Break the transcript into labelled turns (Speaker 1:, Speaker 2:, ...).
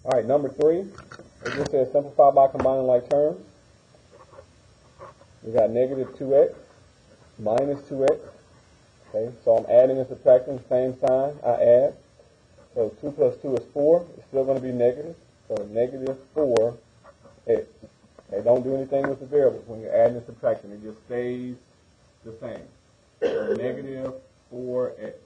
Speaker 1: All right, number 3. It just says simplify by combining like terms. We got negative 2x minus 2x. Okay, so I'm adding and subtracting, same sign, I add. So 2 plus 2 is 4. It's still going to be negative. So negative 4x. Okay, don't do anything with the variables. When you're adding and subtracting, it just stays the same. So negative 4x.